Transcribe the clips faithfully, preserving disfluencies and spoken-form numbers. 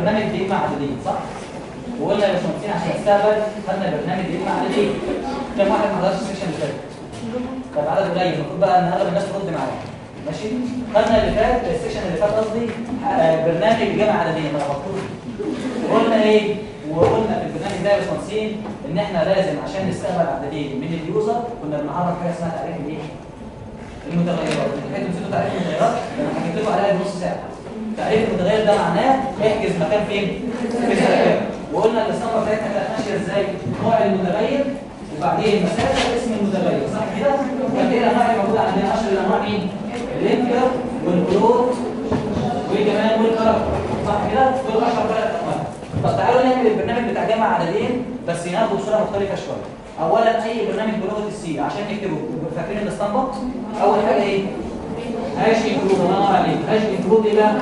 برنامج بيجمع عددين صح؟ وقلنا يا باشمهندسين عشان نستقبل خدنا برنامج بيجمع عددين. كم واحد ما حضرش السكشن اللي فات؟ طب عدد قليل، المفروض بقى ان اغلب الناس ترد معايا. ماشي؟ خدنا اللي فات السكشن اللي فات قصدي برنامج بيجمع عددين ما لخبطوش. وقلنا ايه؟ وقلنا في البرنامج ده يا باشمهندسين ان احنا لازم عشان نستقبل عددين من اليوزر كنا بنعرف حاجه اسمها تعريف الايه؟ المتغيرات. انتوا نسيتوا تعريف المتغيرات؟ انا حكيت لكم عليها بنص ساعه. تعريف المتغير ده معناه احجز مكان فين؟ في الذاكره. وقلنا الاسطمبه بتاعتنا كانت ماشيه ازاي؟ نوع المتغير وبعدين المسافه واسم المتغير صح كده؟ كان ايه الانواع اللي موجوده عندنا؟ اشهر الانواع مين؟ الانتجر والفلوت وكمان والكاركتر صح كده؟ دول اشهر ثلاث انواع. طب تعالوا نعمل البرنامج بتاع جمع عددين بس يناخده بصوره مختلفه شويه. اولا اي برنامج بلغه السي عشان نكتبه فاكرين الاسطمبه؟ اول حاجه ايه؟ هاش انكلود. الله ينور عليك. هاش انكلود ايه بقى؟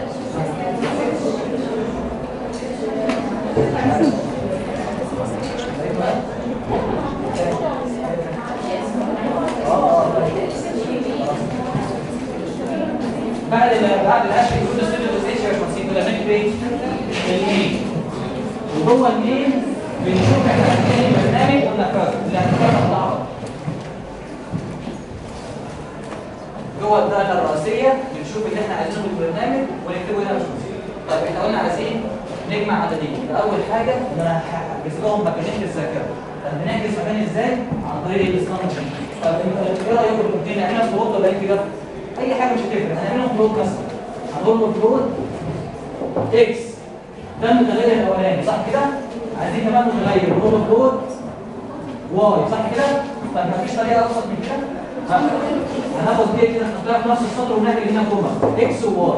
بعد بعد الهاش انكلود ستوديو دوت اتش خمسين كده بنكتب ايه؟ المين. وجوه المين بنشوف احنا عندنا برنامج ونفذه اللي هنفذه مع جوه الداتا الرئيسيه بنشوف اللي احنا عايزينه في البرنامج ونكتبه هنا مش طيب احنا قلنا عايزين نجمع عددين. اول حاجه ان انا هحجز لهم مكانين في الذاكره. طب بنحجز مكان ازاي؟ عن طريق الاسطمبه. طب ايه رايكم في نعملها فلوت ولا انتجر؟ اي حاجه مش هتفرق. هنعملهم فلوت مثلا. هنقول له فلوت اكس ده المتغير الاولاني صح كده؟ عايزين كمان متغير نقول له فلوت واي صح كده؟ طب مفيش طريقه ابسط من كده؟ هناخد دي كده نحطها في نفس السطر ونعمل هنا كوما اكس وواي.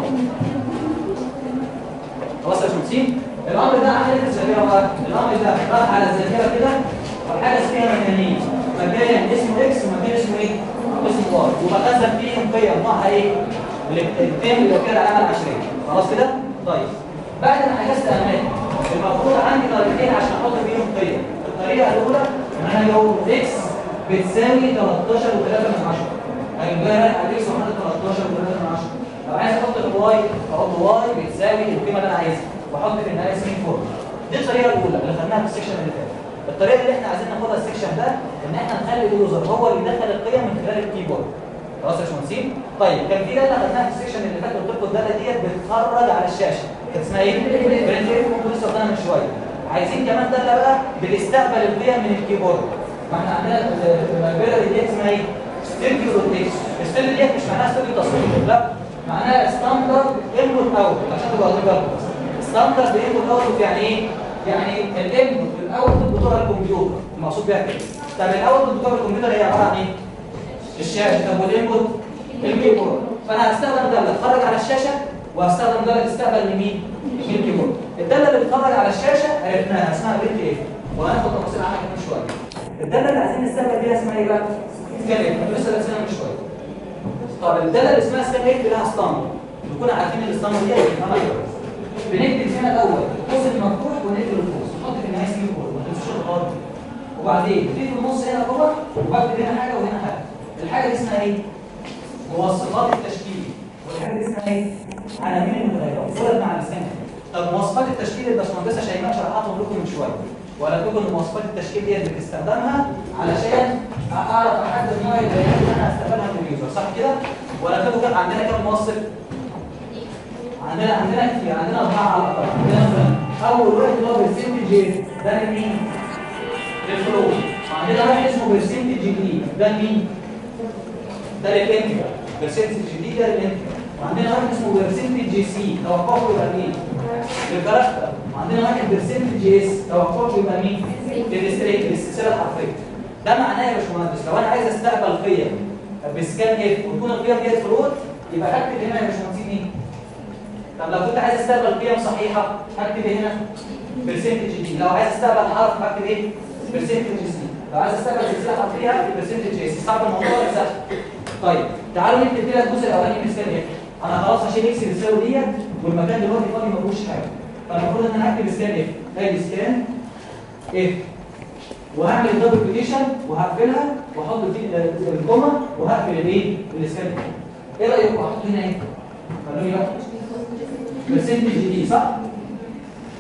خلاص يا شمسين؟ الامر ده عمل ايه في الذاكره بقى؟ الامر ده راح على الذاكره كده والحاجه اسمها مكانين. مكان اسمه اكس ومكان اسمه ايه؟ اسمه واي. وبخزن فيهم قيم نوعها ايه؟ القيم اللي كده العلامه العشريه. خلاص كده؟ طيب بعد ما حجزت اماكن المفروض عندي طريقتين عشان احط فيهم قيم. الطريقه الاولى ان انا لو اكس بتساوي تلتاشر وثلاثة من عشرة. هيبقى رايح على اكس وحاطط تلتاشر وثلاثة من عشرة. لو عايز احط الواي احط واي بتساوي القيمه اللي انا عايزها واحط في النهايه سين فورم. دي الطريقه الاولى اللي خدناها في السكشن اللي فات. الطريقه اللي احنا عايزين ناخدها السكشن ده ان احنا نخلي اليوزر هو اللي يدخل القيم من خلال الكيبورد. خلاص يا باشمهندسين؟ طيب كان في داتا خدناها في السكشن اللي فات قلت لكم الداتا ديت بتتخرج على الشاشه. كانت اسمها ايه؟ برنت ايه كنت لسه قلنا من شويه. عايزين كمان داتا بقى بتستقبل القيم من الكيبورد. ما احنا عندنا اللايبراري دي اسمها ايه؟ ستوديو روتيشن. الستوديو ديت مش معناها ستوديو تصوير لا معناها ستاندرد انبوت اوت عشان تبقى واخدين بالكم. ستاندرد انبوت اوت يعني ايه؟ يعني الانبوت والاوتبوت بتوع الكمبيوتر المقصود بيها كده. طب الاوتبوت بتوع الكمبيوتر هي عباره عن ايه؟ الشاشه. طب والانبوت؟ الكيبورد. فانا هستخدم ده اللي اتخرج على الشاشه وهستخدم ده اللي تستقبل لمين؟ من الكيبورد. الداله اللي بتتخرج على الشاشه عرفناها اسمها برنت ايه؟ وهناخد تفاصيل عنها كمان شويه. الداله اللي عايزين نستقبل بيها اسمها ايه بقى؟ سكان اف. احنا لسه درسناها من شويه. طب الداله اللي اسمها سكان اف لها ستاندرد. نكون عارفين الستاندرد دي بنفهمها كويس. بنكتب هنا الاول قوس المفتوح ونقفل القوس ونحط في النهايه سين فورم ما تنسوش الغلط. وبعدين في في النص هنا كوما وبكتب هنا حاجه وهنا حاجه. الحاجه دي اسمها ايه؟ مواصفات التشكيل. والحاجه دي اسمها ايه؟ عناوين المتغيرات. دول مع السكان. طب مواصفات التشكيل الباشمهندسه شيماء شرحتهم لكم من شويه. ولا تكون مواصفات التشكيل دي اللي بتستخدمها علشان اعرف احدد نوع البيانات اللي انا هستقبلها من اليوزر صح كده؟ ولا تكون كان عندنا كام موصف؟ عندنا عندنا كتير عندنا اربعه على الاقل. عندنا مثلا اول واحد اللي هو برسنتج ده لمين؟ للفلوس. وعندنا واحد اسمه برسنتج دي ده لمين؟ ده للانتجر. برسنتج دي ده للانتجر. وعندنا واحد اسمه برسنتج سي توقعه يبقى مين؟ للكاركتر. وعندنا واحد برسنتج اس توقعه يبقى مين؟ للسترينج للسلسله الحرفيه. ده معناه يا باشمهندس لو انا عايز استقبل قيم بسكان اف وتكون القيم ديت فلوت يبقى هكتب هنا يا باشمهندسين ايه؟ طب لو كنت عايز استقبل قيم صحيحه هكتب هنا برسنتج دي. لو عايز استقبل حرف هكتب ايه؟ برسنتج سي. لو عايز استقبل سلسله حرفيه هكتب برسنتج اس. صعب الموضوع ولا سهل؟ طيب تعالوا نكتب كده الجزء الاولاني من سكان اف. انا خلاص هشيل اكس بتساوي ديت والمكان دلوقتي فاضي ما فيهوش حاجه. فالمفروض ان انا هكتب سكان اف. ادي سكان اف وهعمل دبل كوتيشن وهقفلها واحط فيه الكوما وهقفل الايه؟ السكان اف. ايه رايكم احط هنا ايه؟ خلوني بقى برسنتج دي صح؟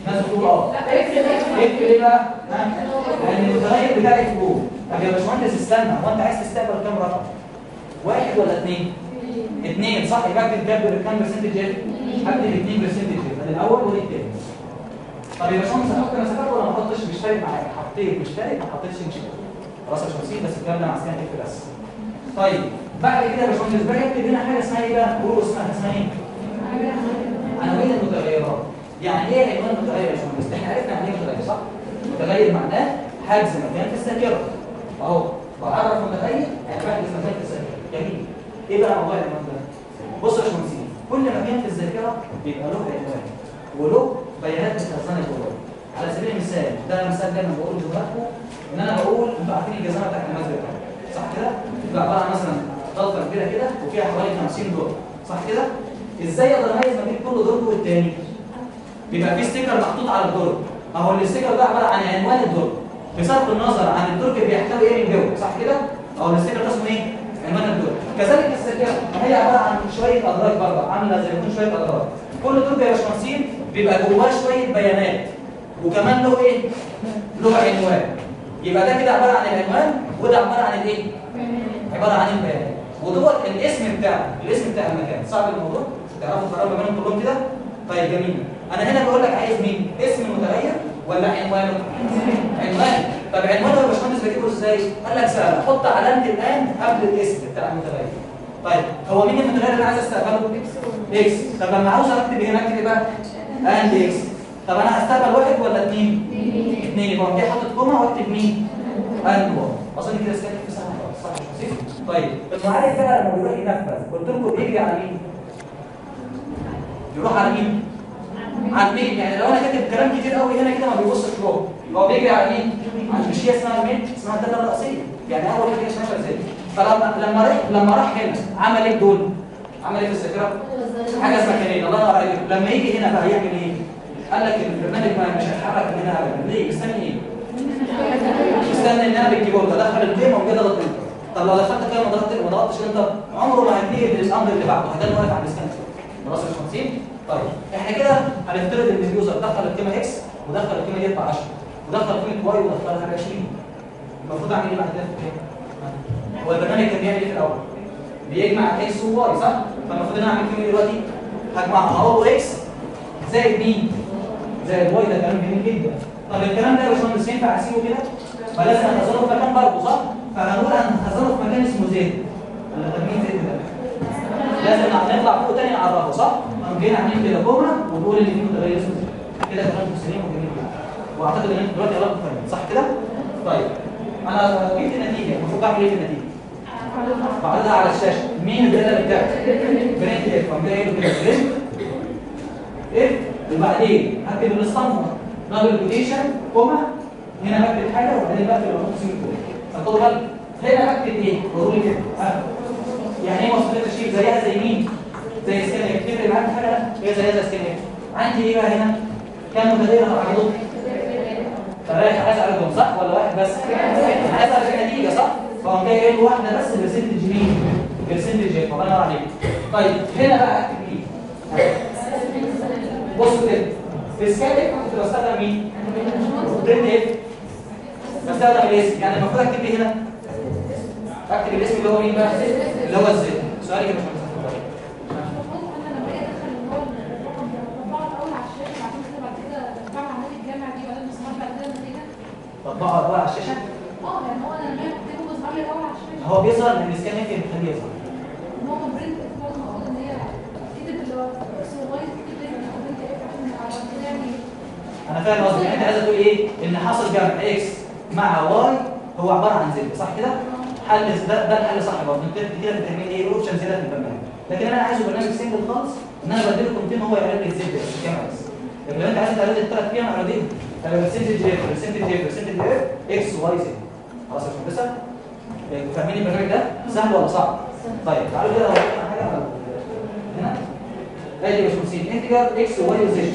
ناس بتقول اه اكتب ليه بقى؟ لان المتغير بتاعي فوق. طب يا باشمهندس استنى، هو انت عايز تستقبل كام رقم؟ واحد ولا اثنين؟ اثنين صح. يبقى اكتب كام كام برسنتج ايه؟ هكتب اثنين برسنتج ادي الاول وادي الثاني. طب يا باشمهندس احط مسافات ولا ما احطش؟ مش فارق معايا، حطيت مش فارق ما حطيتش مش فارق. خلاص يا باشمهندس، بس الكلام ده مع سكان اف بس. طيب بعد كده يا باشمهندس بقى اكتب هنا حاجه اسمها ايه بقى؟ قولوا اسمها اسمها ايه؟ عناوين المتغيرات. يعني ايه عنوان المتغير يا باشمهندس؟ احنا عرفنا يعني ايه متغير صح؟ متغير معناه حجز مكان في الذاكره. اهو بعرف متغير يعني حجز مكان في الذاكره. جميل. ايه بقى موضوع العنوان ده؟ بصوا يا باشمهندس، كل مكان في الذاكره بيبقى له عنوان وله بيانات متخزنه جوه. على سبيل المثال، ده مثال دايما بقوله لحضراتكم، ان انا بقول انتوا عارفين الجزامه بتاعت المسجد صح كده؟ بتبقى عباره عن مثلا ضغطه كبيره كده وفيها حوالي خمسين دور صح كده؟ ازاي اقدر اميز ما بين كل دور والتاني؟ بيبقى في ستيكر محطوط على الدور. اهو الستيكر ده عباره عن عنوان الدور بصرف النظر عن الدور بيحتوي ايه من جوه صح كده؟ اهو الستيكر ده اسمه ايه؟ عنوان الدور. كذلك الذاكره هي عباره عن شويه ادراج برضه، عامله زي ما يكون شويه ادراج. كل دور يا باشمهندسين بيبقى جواه شويه بيانات وكمان له ايه؟ له عنوان. يبقى ده كده عباره عن العنوان وده عباره عن الايه؟ عباره عن البيانات. ودوت الاسم بتاعه، الاسم بتاع المكان. صعب الموضوع؟ تعرفوا تفرقوا ما بينهم كلهم كده؟ طيب جميل. انا هنا بقول لك عايز مين؟ اسم المتغير ولا عنوانه؟ عنوان. طب عنوانه يا باشمهندس بجيبه ازاي؟ قال لك سهل، احط علامه الان قبل الاسم بتاع المتغير. طيب هو مين المتغير اللي انا عايز استقبله؟ اكس. طب لما عاوز اكتب هنا اكتب ايه بقى؟ اند اكس. طب انا هستقبل واحد ولا اثنين؟ اثنين. يبقى انا حاطط كوما واكتب مين؟ اند واحد. اظن كده سكان في سنه خالص صح يا باشمهندس؟ طيب المعالج بقى لما بيروح ينفذ قلت لكم بيجري على مين؟ يروح على مين؟ على المين. يعني لو انا كاتب كلام كتير قوي هنا كده ما بيبصش جوه، هو بيجري على مين؟ مش هي اسمها المين؟ اسمها الداله الرئيسيه. يعني اول حاجه اسمها ازاي؟ فلما لما راح لما راح هنا عمل ايه دول؟ عمل ايه في الذاكره؟ حاجه اسمها كارين. الله ينور عليك. لما يجي هنا بقى يعمل ايه؟ قال لك البرنامج ما مش هيتحرك من هنا ابدا. ليه؟ مستني ايه؟ مستني ان انا بالكيبورد ادخل القيمه وكده اضغط انتر. طب لو دخلت قيمه وضغطت ما ضغطتش انتر عمره ما هينتقل للامر اللي بعده، هيضل واقف عند السكان. خلاص يا باشمهندس؟ طيب احنا كده هنفترض ان اليوزر دخل القيمه اكس ودخل القيمه دي اربعة عشر ودخل قيمه واي ودخلها حاجه عشرين. المفروض اعمل ايه بعد كده في القيمه؟ هو البرنامج كان بيعمل ايه في الاول؟ بيجمع اكس وواي صح؟ فالمفروض ان انا اعمل فيه دلوقتي هجمعها هقول له اكس زائد مين؟ زائد واي. ده كلام جميل جدا. طب الكلام ده يا باشمهندس ينفع اسيبه كده؟ فلازم اخزنه في مكان برضه صح؟ فهنقول هنخزنه في مكان اسمه زد. ولا طب مين زد ده؟ لازم نطلع فوق تاني نعرفه صح؟ نقوم جايين عاملين كده كوما ونقول ان في متغير اسمه زد. كده كلام سليم وجميل جدا. واعتقد ان انت دلوقتي قربت تفهم صح كده؟ طيب انا جبت النتيجه، المفروض اعمل ايه في النتيجه؟ بعرضها على الشاشه. مين الداله بتاعتي؟ برنت اف. قام جاي كده برنت اف وبعدين هكتب الاستنفر دبل كوتيشن كوما هنا بكتب حاجه وبعدين بقفل واحط سيمي كوما. فخدوا بالك هنا بكتب ايه؟ بقول كده ها يعني ايه مصفوفه تشكيل زيها زي مين؟ زي سكان اف. تفرق معاك حاجه؟ هي زيها زي سكان اف. عندي ايه بقى هنا؟ كام متغير هعرضهم؟ ثلاثه. عايز اعرضهم صح ولا واحد بس؟ عايز اعرض النتيجه صح؟ فقام جاي قايل واحده بس برسنتج مين؟ برسنتج اف. الله ينور عليك. طيب هنا بقى اكتب مين؟ بصوا كده في سكان اف كنت بستخدم مين؟ برنت اف. بستخدم الاسم. يعني المفروض اكتب لي هنا اكتب الاسم اللي هو مين بقى؟ اللي هو الزد. سؤالي كده مش طبقها بقى على الشاشه؟ اه يعني هو انا لما بكتبه بيظهر لي الاول على الشاشه. هو بيظهر ان الاسكان يمكن بيخليه يظهر. هو برنت برضه المفروض ان هي كتب اللي هو اكس وواي كتب برنت اف عشان نعرف يعني. انا فاهم قصدك. يعني انت عايزه تقول ايه؟ ان حصل جمع اكس مع واي هو عباره عن زد صح كده؟ حل ده ده الحل صح برضه. انت كده بتعمل ايه؟ اوبشن زياده في البرنامج. لكن انا عايزه برنامج سنجل خالص ان انا بديله قيمتين هو يعرض لي الزد بس الجمع بس. لكن لو انت عايز تعرض الثلاث قيم اعرضهم. برسنتج اف برسنتج اف برسنتج اف اكس واي زد. خلاص يا باشمهندس؟ فاهمين البرنامج ده؟ سهل ولا صعب؟ طيب تعالوا كده اوريكم حاجه هنا. ادي يا باشمهندس انتجر اكس وواي وزد.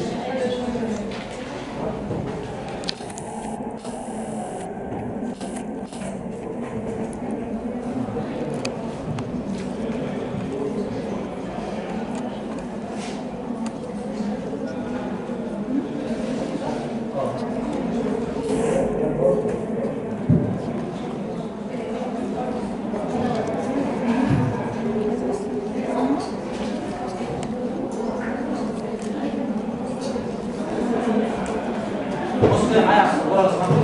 بص كده معايا على الصوره لو سمحتوا.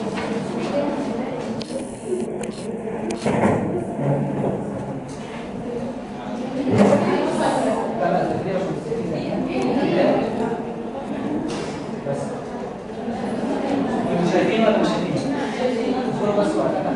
بس انتوا شايفين ولا مش شايفين؟ الصوره بس ولا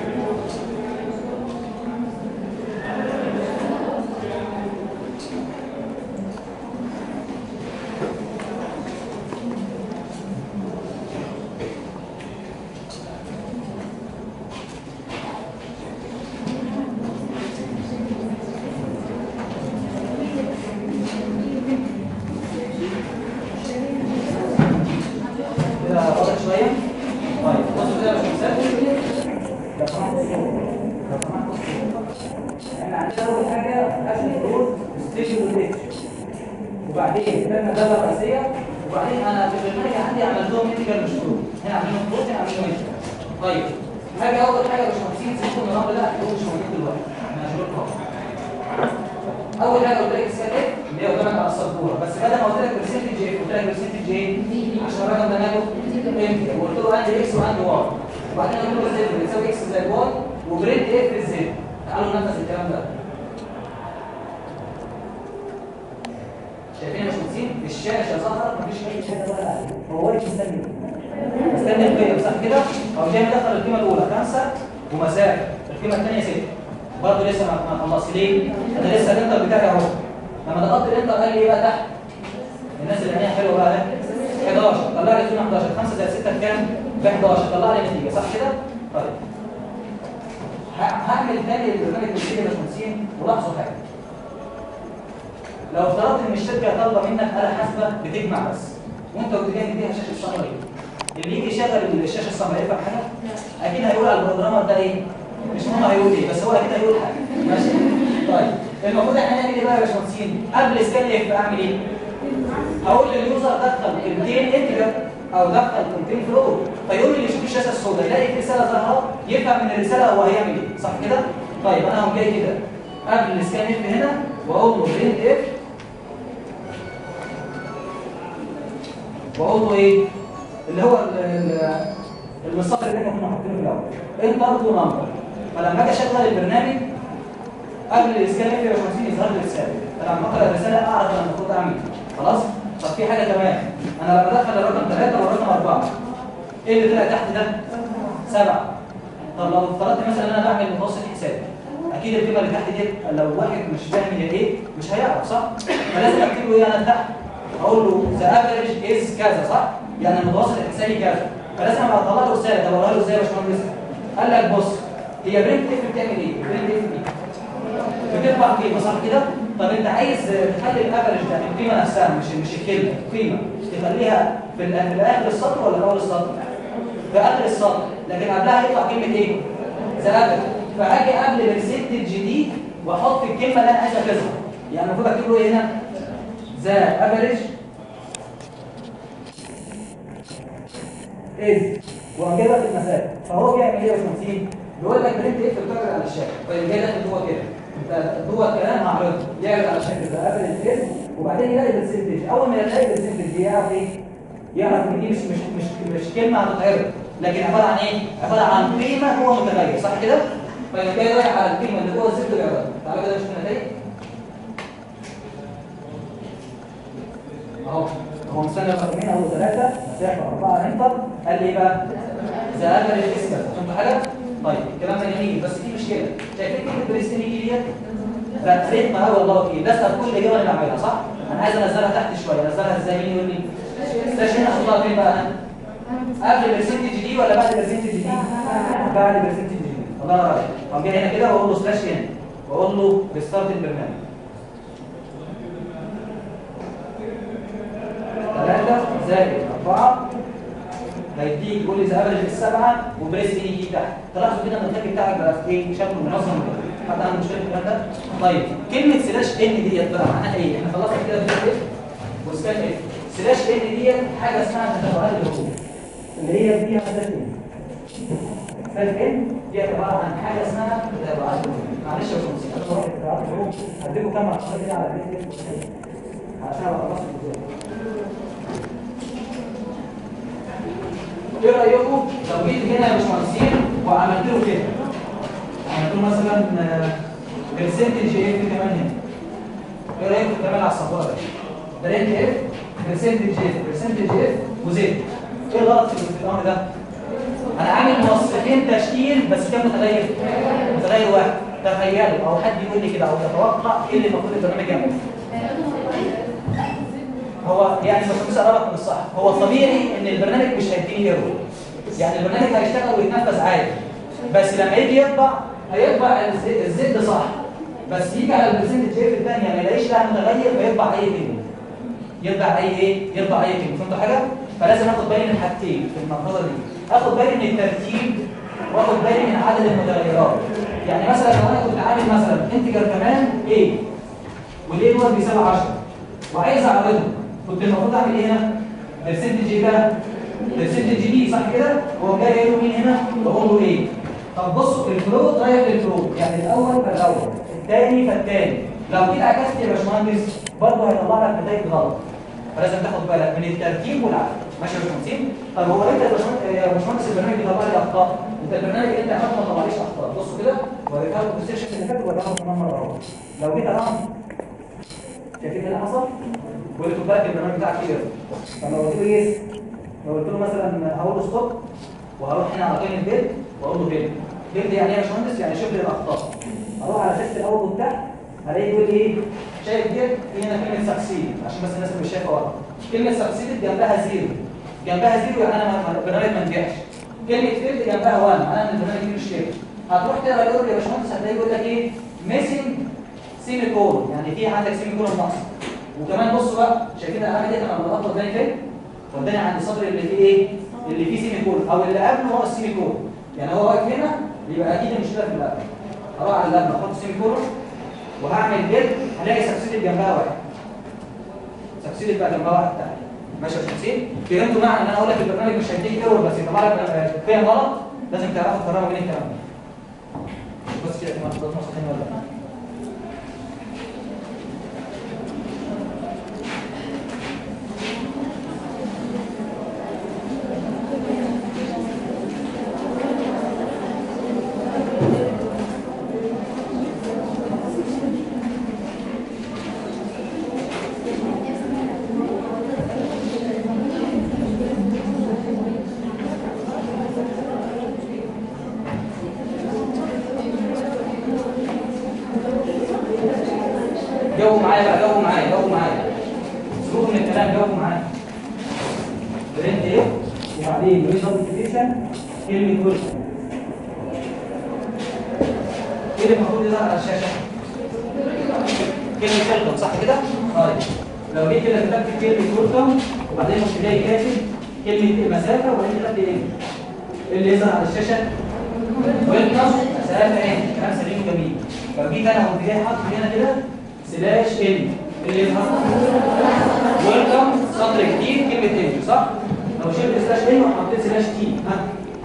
وبعدين كتبنا الداله الرئيسيه وبعدين انا في البرنامج عندي عملتهم انتجر مش فلوت هنا عاملينهم فلوت هنا عاملينهم انتجر. طيب حاجه اول حاجه يا باشمهندسين سيبكم من الامر ده هتلاقوه مش موجود دلوقتي احنا هنشوفه. اول حاجه قلت لك السكه اللي هي قدامك على السبوره بس بدل ما قلت لك برسنتج ايه قلت لك برسنتج ايه عشان الرقم ده ماله انتجر وقلت له عندي اكس وعندي واي وبعدين قلت له زد بتساوي اكس زائد واي وبرنت اف في الزد. تعالوا ننفذ الكلام ده. شايفين يا باشمهندسين الشاشه ظهرت مفيش اي حاجه ولا عليه هو واقف مستني مستني القيم صح كده؟ او جاي مدخل القيمه الاولى خمسه ومسافه القيمه الثانيه سته برضه لسه ما خلصش ليه؟ انا لسه الانتر بتاعي اهو لما ضغطت الانتر قال لي ايه بقى تحت؟ الناس اللي عينيها حلوه بقى احداشر طلع لي احداشر خمسه زائد سته بكام؟ ب احداشر طلع لي النتيجه صح كده؟ طيب هعمل تاني البرنامج التسجيل يا باشمهندسين ولاحظوا حاجه لو افترضت ان الشركه طالبه منك آلة حاسبه بتجمع بس وانت كنت جاي مديها شاشه سمراء اللي يجي يشغل الشاشه السمراء يفهم حاجه؟ اكيد هيقول على البروجرامر ده ايه؟ مش مهم هيقول ايه بس هو اكيد هيقول حاجه ماشي؟ طيب المفروض احنا نعمل ايه بقى يا باشمهندسين؟ قبل سكان اف اعمل ايه؟ هقول لليوزر دخل قيمتين انتجر او دخل قيمتين فلوت فيقول لي يشوف الشاشه السوداء يلاقي في رساله ظاهره يفهم من الرساله هو هيعمل ايه صح كده؟ طيب انا هقوم جاي كده قبل السكان اف هنا واقول له برنت اف واقول له ايه اللي هو المسطر اللي احنا كنا حاطينه في الاول انتر تو نمبر فلما اجي اشغل البرنامج قبل الاسكان اف يا باشمهندسين يظهر لي رساله فلما اقرا الرساله اعرف انا المفروض اعمل خلاص. طب في حاجه كمان انا لما ادخل الرقم ثلاثه والرقم اربعه ايه اللي طلع تحت ده؟ سبعه. طب لو افترضت مثلا ان انا بعمل متوسط حسابي اكيد القيمه اللي تحت دي لو واحد مش فاهم هي ايه مش هيعرف صح؟ فلازم اكتب له ايه انا تحت اقول له ذا افريج از كذا صح؟ يعني المتوسط الحسابي كذا فلازم ابقى اطلع له رساله. طب اقولها له ازاي يا باشمهندس؟ قال لك بص هي برنت اف بتعمل ايه؟ برنت اف دي بتطبع قيمه صح كده؟ طب انت عايز تخلي الافريج ده القيمه نفسها مش مش الكلمه قيمه تخليها في في اخر السطر ولا في اول السطر؟ في اخر السطر لكن قبلها يطلع كلمه ايه؟ ذا افريج فاجي قبل برسنتج دي واحط الكلمه اللي انا عايز اكتبها يعني المفروض اكتب له ايه هنا؟ ذا افريج از وكده في المسافه فهو بيعمل ايه يا باشمهندسين؟ بيقول لك برنت اف بتعرض على الشاشه طيب جاي داخل جوه كده انت جوه الكلام هعرضه يعرض على الشاشه ذا افريج از وبعدين يلاقي برسنتج اول ما يلاقي برسنتج دي يعرف ايه؟ يعرف ان دي مش مش مش مش كلمه هتتعرض لكن عباره عن ايه؟ عباره عن قيمه هو متغير صح كده؟ طيب جاي رايح على القيمه اللي جوه الزد ويعرضها تعالوا كده نشوف النتائج اهو هو مستني رقمين اول ثلاثه مسافه اربعه انتر قال لي ايه بقى؟ ذا افريج از كذا فهمتوا حاجه؟ طيب الكلام ده جميل بس في مشكله شايفين كلمه بريستيني ديت؟ رتبت ما هو الله وكيل بس كل اجابه اللي بعملها صح؟ انا عايز انزلها تحت شويه انزلها ازاي؟ مين يقول لي؟ سلاش هنا احطها فين بقى؟ قبل برسنتج دي ولا بعد برسنتج دي؟ بعد برسنتج دي الله ينور عليك. طب جاي هنا كده واقول له سلاش هنا واقول له ريستارت البرنامج ثلاثه زائد اربعه هيديك يقول لي ذا افريج السبعه وبريس ان يجي تحت تلاحظوا كده ان الخط بتاعك بقى ايه شكله منظم كده حد عنده مشكله في الكلام ده؟ طيب كلمه سلاش ان ديت بقى معناها ايه؟ احنا خلصنا كده في اف وسكان اف سلاش ان ديت حاجه اسمها تتابعات الحروف اللي هي فيها سلاش ان سلاش ان دي عباره عن حاجه اسمها تتابعات الحروف معلش يا باشمهندس انا بروح تتابعات الحروف هديكم كام عشرة كده على الفيديو عشان ابقى خلصت ازاي ايه رايكم لو جيت هنا يا باشمهندسين وعملت له كده؟ عملت له مثلا برسنتج اف كمان هنا. ايه رايكم في الكلام على السبوره ده؟ ده رينج اف برسنتج اف برسنتج اف وزد. ايه الغلط في الامر ده؟ انا عامل موصفين تشكيل بس كام متغير؟ متغير واحد. تخيلوا او حد يقول لي كده او يتوقع ايه اللي المفروض البرنامج يعمله؟ هو يعني مش قربت من الصح. هو طبيعي ان البرنامج مش هيديني ايرور. يعني البرنامج هيشتغل ويتنفذ عادي، بس لما يجي يطبع هيطبع الزد صح، بس يجي على البرسنتج اف الثانيه ما يلاقيش لها متغير فيطبع اي كلمه. يطبع اي ايه؟ يطبع اي كلمه. فهمتوا حاجه؟ فلازم اخد بالي من حاجتين في الملحوظه دي. اخد بالي من الترتيب واخد بالي من عدد المتغيرات. يعني مثلا لو انا كنت عامل مثلا انتجر كمان a والاي دوت بيساوي عشرة وعايز اعرضه، كنت المفروض اعمل ايه هنا؟ برسنتج ايه بقى؟ برسنتج دي صح كده؟ هو جاي قايل له مين هنا؟ بقول له ايه؟ طب بصوا الفلوت رايح للفلوت، يعني الاول فالاول، الثاني فالثاني. لو جيت عكست يا باشمهندس برضه هيطلع لك نتائج غلط. فلازم تاخد بالك من الترتيب والعدد. ماشي يا باشمهندسين؟ طب هو انت يا باشمهندس البرنامج بيطلع لي اخطاء، انت البرنامج اللي انت عملته ما طلعليش اخطاء. بصوا كده وريتها لكم في السيشن اللي فات ووريتها لكم كمان مره اهو. لو جيت اعمل شايفين ايه اللي حصل؟ وقلت له بالك البرنامج بتاعك كده. فلو قلت له يس، لو قلت له مثلا هقول له ستوب وهروح هنا على كلمه بيلد واقول له بيلد. بيلد يعني ايه يا باشمهندس؟ يعني شوف لي الاخطاء. اروح على شاشه الاول وتحت هلاقي يقول ايه؟ شايف دي هنا كلمه سكسيد عشان بس الناس اللي مش شايفه ورا. كلمه سكسيد جنبها زيرو. جنبها زيرو يعني انا البرنامج ما نجحش. كلمه فيلد جنبها واحد معناها ان البرنامج مش كده. هتروح تقرا الاول يا باشمهندس هتلاقي يقول لك ايه؟ ميسنج سيمي كولون، يعني في عندك سيمي كولون ناقص. وكمان بصوا بقى شايفين العلامه دي انا بضغط قدامي فين؟ قدامي عند السطر اللي فيه ايه؟ اللي فيه سيمي كولون او اللي قبله هو السيمي كولون. يعني هو واقف هنا يبقى اكيد المشكله في اللي قبله. اروح على اللي قبله احط سيمي كولون وهعمل بيلد هلاقي سكسيد جنبها واحد. سكسيد بقى جنبها واحد تاني. ماشي يا باشمهندسين؟ فهمتوا معنى ان انا اقول لك البرنامج مش هيديك ايرور بس يطلع لك فهم غلط؟ لازم تعرفوا تفرقوا بين الكلام ده. بس كده كمان خلاص نص تاني ولا لا؟ جاوبوا معايا بقى، جاوبوا معايا، جاوبوا معايا. سيبوكم من الكلام، جاوبوا معايا. برنت ايه؟ وبعدين ريزلت ابلكيشن كلمة ويلكم. ايه اللي المفروض يظهر على الشاشة؟ كلمة ويلكم صح كده؟ طيب. لو جيت كده كتبت كلمة ويلكم وبعدين مش جاي كاتب كلمة مسافة وبعدين كتبت ايه؟ ايه اللي يظهر على الشاشة؟ ويلكم مسافة ايه؟ كلام سليم وجميل. لو جيت انا قمت جاي حاطط هنا كده سلاش ال اللي يظهر ويلكم سطر جديد كلمه ال صح؟ لو شلت سلاش ال وحطيت سلاش تي ها؟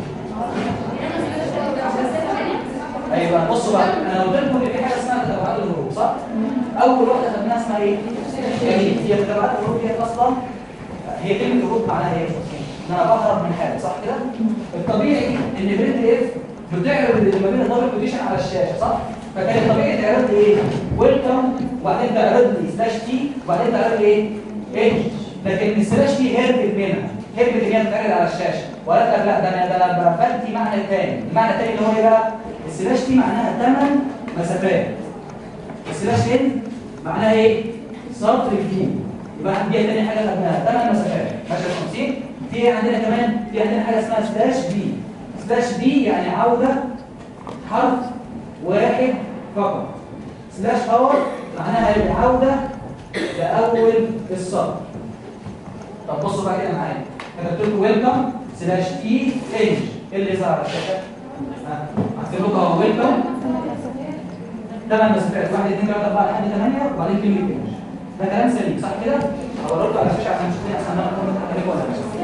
ايوه بصوا بقى انا قلت لكم ان في حاجه اسمها تتابعات الحروف صح؟ اول واحده خدناها اسمها ايه؟ جميل. هي تتابعات الحروف دي اصلا هي كلمه الحروف معناها ايه؟ ان انا بهرب من حاجه صح كده؟ الطبيعي ان برنت اف بتعرض اللي ما بين الدبل كوتيشن على الشاشه صح؟ فكان الطبيعي تعرض لي ايه؟ ويلكم وبعدين تعرض لي سلاش تي وبعدين تعرض لي ايه؟ اتش. لكن السلاش تي هربت منها، هربت ان هي تتعرض على الشاشه وقالت لك لا ده انا ده انا بدي معنى ثاني، المعنى الثاني اللي هو ايه بقى؟ السلاش تي معناها ثمان مسافات. السلاش ان معناها ايه؟ سطر جديد. يبقى دي ثاني حاجه خدناها ثمان مسافات. ماشي يا خمسين؟ في عندنا كمان في عندنا حاجه اسمها سلاش بي. سلاش بي يعني عوده حرف واحد فقط. سلاش باور معناها العوده لاول السطر. طب بصوا بقى كده معايا كتبت لكم ويلكم سلاش تي انج اللي ظهر على الشاشه ها هكتب لكم اهو ويلكم ثمان مسافات واحد اثنين ثلاثه اربعه لحد ثمانيه وبعدين كلمه انج. ده كلام سليم صح كده؟ هوريه لكم على الشاشه عشان تشوفوا احسن ما انا كنت هكتب ولا لا.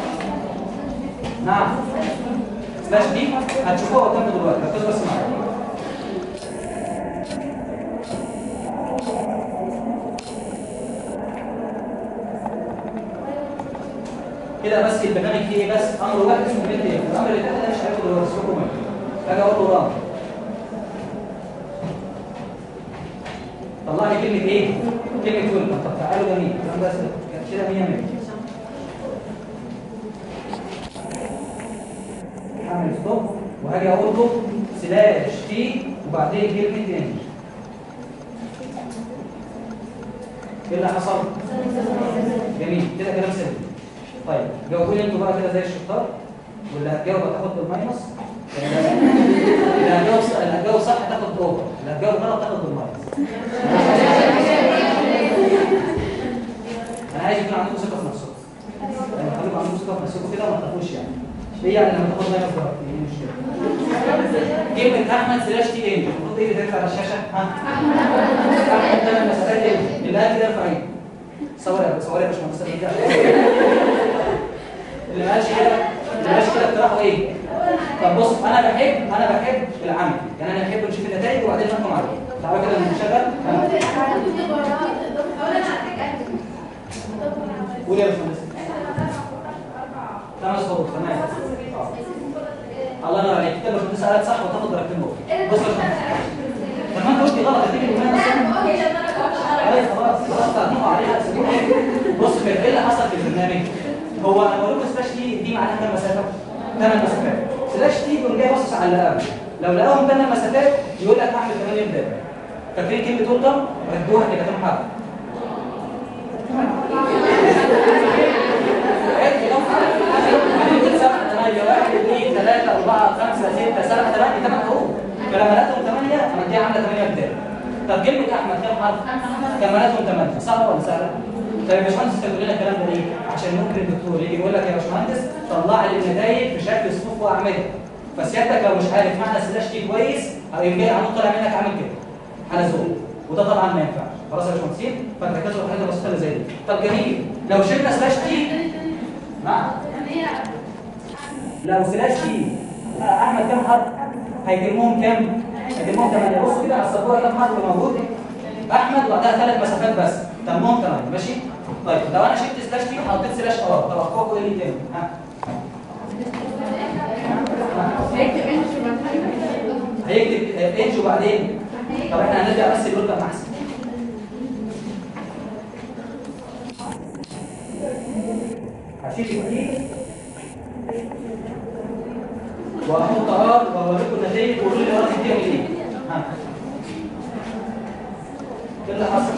نعم سلاش دي هتشوفوها قدامكم دلوقتي ركزوا بس معايا. كده بس البرنامج فيه ايه؟ بس امر واحد اسمه برنت اف. الامر اللي تحت ده مش هياخد اللي هو اسمه منه. اجي اقول له ران طلع لي كلمه ايه؟ كلمه ويلكم. طب تعالوا جميل الكلام ده كده مية مية. اعمل ستوب وهاجي اقول له سلاش تي وبعدين كلمه انجل. ايه اللي حصل؟ جميل كده كلام سلبي. طيب جاوبوا لي انتوا بقى كده زي الشطار، واللي هتجاوب هتاخد بالماينس، اللي هتجاوب صح اللي هتجاوب صح هتاخد اوفر، اللي هتجاوب غلط تاخد بالماينس. انا عايز يكون عندكم ثقه في نفسكم. يعني خليكم عندكم ثقه في نفسكم كده وما تخافوش يعني. ايه يعني لما تاخد ماينس غلط؟ ايه المشكله؟ كلمه احمد سلاش تي ان المفروض ايه اللي ترفع على الشاشه؟ ها؟ احمد ثمان مسافات ايه؟ اللي قال كده ارفع ايده. صور يا صور يا باشمهندس اللي ماشي كده اللي ماشي كده اقتراحه ايه؟ طب بص انا بحب انا بحب العمل، يعني انا بحب نشوف النتائج وبعدين نحكم عليه. تعالوا كده نشغل. قول يا باشمهندس. خمس خطوط تمام. الله ينور عليك كده. باشمهندس سالت صح وتاخد درجتين نقط. بص يا باشمهندس طب ما انت قلت غلط هتيجي بالمية ايوه خلاص خلاص تعطيهم عليها. بص كده ايه اللي حصل في البرنامج؟ هو انا بقول لكم سلاش تي دي معناها كام مسافه؟ ثمان مسافات. سلاش تي يقوم جاي باصص على اللي قبل، لو لقاهم ثمان مسافات يقول لك اعمل ثمانية بدايه. فاكرين كلمه ويلكم؟ ردوها كده كام حرف؟ سبعة ثمانية واحد اثنين ثلاثة أربعة خمسة ستة سبعة ثمانية ثمان حروف. فلما لقيتهم ثمانية انا دي عامله ثمانية بدايه. طب كلمه احمد كام حرف؟ كمالاتهم ثمانية. صعبه ولا سهله؟ طيب يا باشمهندس انت بتقول لنا الكلام ده ليه؟ عشان ممكن الدكتور يجي يقول لك يا باشمهندس طلع لي النتائج بشكل صفوف واعمده. فسيادتك لو مش عارف معنى سلاش تي كويس او يجي عمود طالع منك عامل كده حلزون، وده طبعا ما ينفعش. خلاص يا باشمهندسين؟ فركزوا في الحاجه البسيطه اللي زي دي. طب جميل لو شلنا سلاش تي نعم لو سلاش تي احمد كام حرف؟ هيتمهم كام؟ هيتمهم ثمانية. بصوا كده على السبوره كام حرف موجود؟ احمد وبعدها ثلاث مسافات بس تمهم ثمانية. ماشي؟ طيب لو انا شلت سلاش تي حطيت سلاش ار طب احققه ايه تاني؟ ها؟ هيكتب انج وبعدين طب احنا هنرجع بس الويلكم احسن. هشيل كتير واحط ار واوريكم النتائج وقولوا لي ار دي ايه؟ ها ايه اللي حصل؟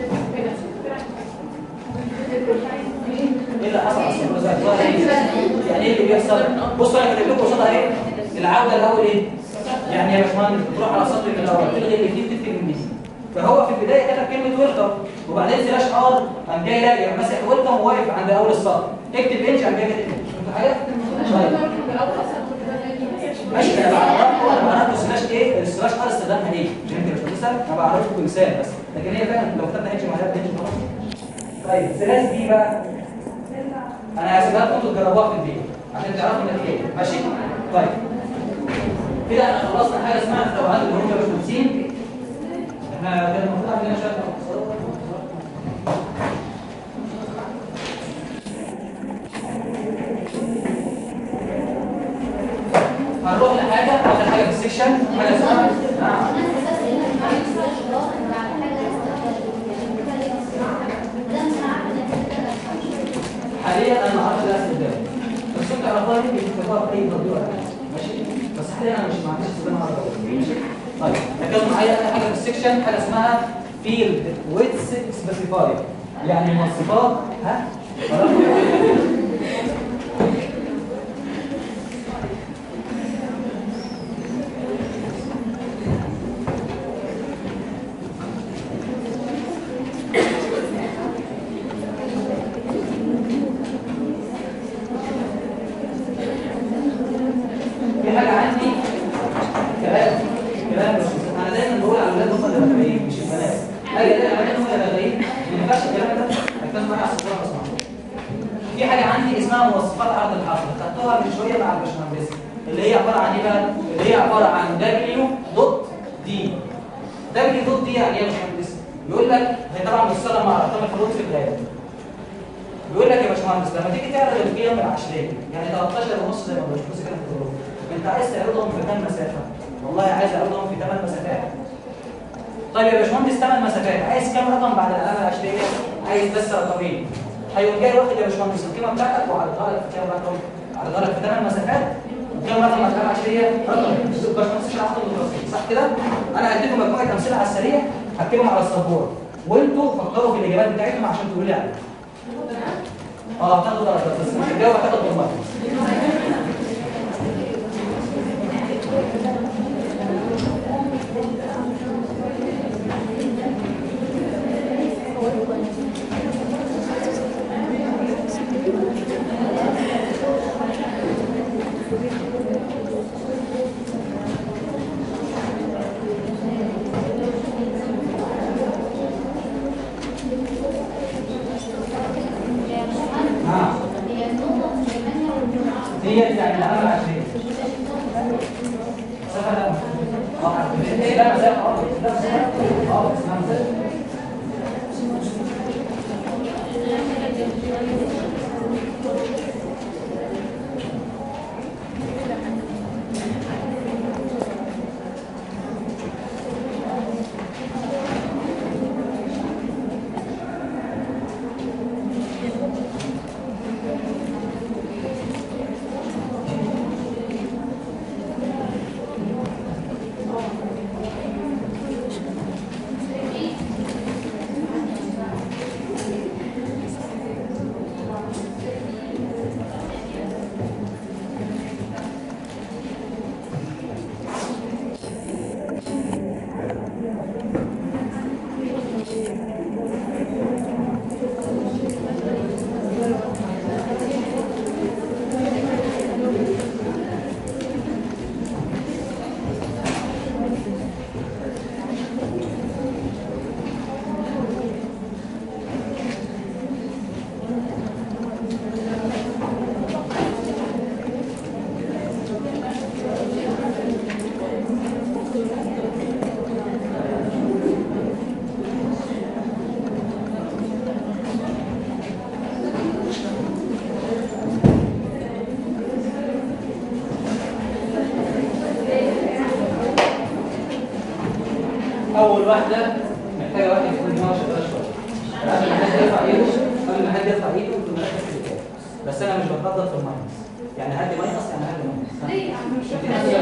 ايه اللي حصل اصلا؟ يعني ايه اللي بيحصل؟ بصوا انا كاتب لكم قصادها ايه؟ العوده الاول ايه؟ يعني يا باشمهندس بتروح على سطر من الاول تلغي اللي فيه تكتب من جديد. فهو في البدايه كتب كلمه ويلكم وبعدين سلاش ار قام جاي راجع ماسح ويلكم وواقف عند اول السطر اكتب انج قام جاي كاتب انج. انتوا حاجه؟ طيب ماشي انا بعرفكم انا بعرفكم سلاش ايه؟ السلاش ار استخدامها ايه؟ عشان انت مش مثال انا بعرفكم بمثال بس لكن هي فعلا لو كتبنا انج معناها انج خلاص. طيب سلاش بي بقى انا هسيبها لكم انتوا تجربوها في البيت عشان تعرفوا النتيجه. ماشي؟ طيب كده احنا خلصنا حاجه اسمها التوعيات اللي هم باشمهندسين. احنا كان المفروض عندنا شويه مختصرات. هنروح لحاجه اخر حاجه في السكشن حاجه اسمها نعم حاليا انا عارف ده قدامي بس انت عرفتها لي بتكتبها في اي تطبيق ماشي بس حاليا انا مش ما عنديش استخدامها ماشي. طيب ركزوا معايا اخر حاجه في السكشن حاجه اسمها فيلد ويتس سبيسيفاير يعني مواصفات ها بيقول لك يا باشمهندس لما تيجي تعرض القيم العشريه يعني تلتاشر ونص زي ما الباشمهندس كده بتقول، انت عايز تعرضهم في كام مسافه؟ والله عايز اعرضهم في ثمان مسافات. طيب يا باشمهندس ثمان مسافات، عايز كام رقم بعد العلامه العشريه؟ عايز بس رقمين. هيقوم جاي واخد يا باشمهندس القيمه بتاعتك وعرضها لك في كام رقم؟ عرضها لك في ثمان مسافات. كام رقم بعد العلامه العشريه؟ رقم. الباشمهندس شرح لكم بالتفصيل صح كده؟ انا هديكم مجموعه امثله على السريع هكتبهم على السبوره وانتوا فكروا في الاجابات بتاعتهم عشان تقولوا لي عليها. اه هتاخدوا درجات بس مش هتجاوب هتاخد درجات. هي يعني العلامه العشريه مسافه لا اه لا مسافه اه لا مسافه اه اسمها مسافه. أول واحدة محتاجة واحد يكون دماغه شغالة شوية. قبل ما حد يرفع إيده قبل ما حد يرفع إيده يكون مركز في الكتاب. بس أنا مش بفضل في الماينس. يعني هدي ماينس يعني هدي ماينس.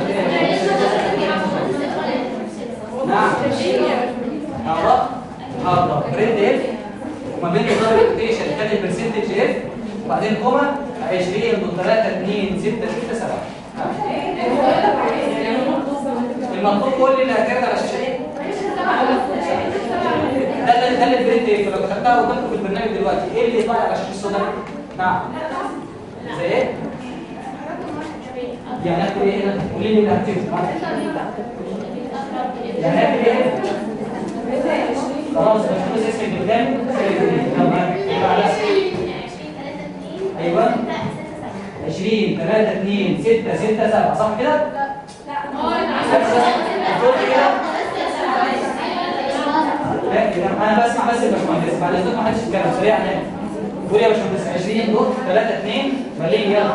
نعم. حاضر. حاضر. برنت إف وما بين الضرب الروتيشن كان البرسنتج إف وبعدين كوما عشرين ضد ثلاثة اتنين ستة ستة سبعة. المطلوب كل اللي هتعرض على الشاشة. ده اللي ده البرنت ايه لو خدتها قدامكم في البرنامج دلوقتي ايه اللي يطلع على شاشه السوداء؟ نعم زي ايه؟ يعني اكتب ايه هنا؟ قولي لي اللي هكتبه يعني اكتب ايه؟ خلاص بس اسمك قدامي ايوه عشرين ثلاثة اتنين ستة ستة سبعة صح كده؟ لا انا بسمع بس الباشمهندس بعد اذنك ما حدش يتكلم سريع يعني قول يا باشمهندس عشرين دول ثلاثة اتنين مليين يلا